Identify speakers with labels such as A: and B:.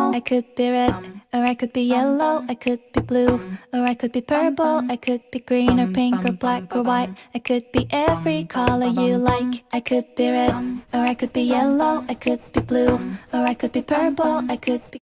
A: I could be red, or I could be yellow, I could be blue, or I could be purple, I could be green or pink or black or white. I could be every color you like. I could be red, or I could be yellow, I could be blue, or I could be purple, I could be